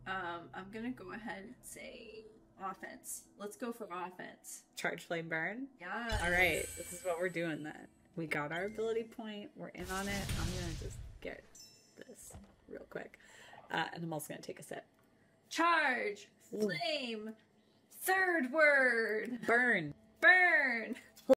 I'm gonna go ahead and say offense. Let's go for offense. Charge, flame, burn? Yeah. All right, this is what we're doing then. We got our ability point. We're in on it. I'm gonna just get this real quick. And I'm also gonna take a sip. Charge, flame, third word. Burn. Burn.